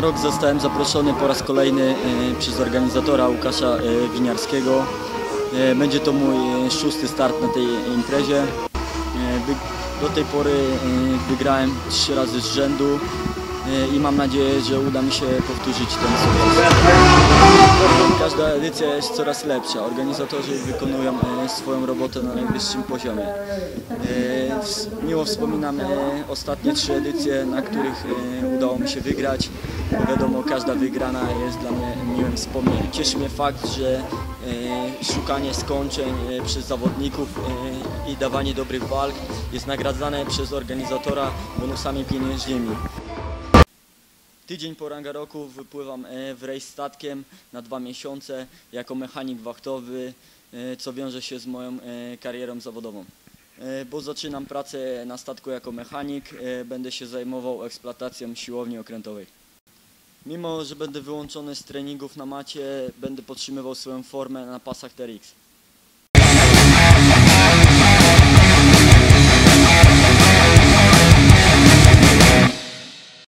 rok zostałem zaproszony po raz kolejny przez organizatora Łukasza Winiarskiego. Będzie to mój 6. start na tej imprezie. Do tej pory wygrałem 3 razy z rzędu i mam nadzieję, że uda mi się powtórzyć ten sukces. Każda edycja jest coraz lepsza. Organizatorzy wykonują swoją robotę na najwyższym poziomie. Miło wspominam ostatnie 3 edycje, na których udało mi się wygrać. Bo wiadomo, każda wygrana jest dla mnie miłym wspomnieniem. Cieszy mnie fakt, że szukanie skończeń przez zawodników i dawanie dobrych walk jest nagradzane przez organizatora bonusami pieniężnymi. Tydzień po ranga roku wypływam w rejs statkiem na 2 miesiące jako mechanik wachtowy, co wiąże się z moją karierą zawodową. Bo zaczynam pracę na statku jako mechanik, będę się zajmował eksploatacją siłowni okrętowej. Mimo że będę wyłączony z treningów na macie, będę podtrzymywał swoją formę na pasach TRX.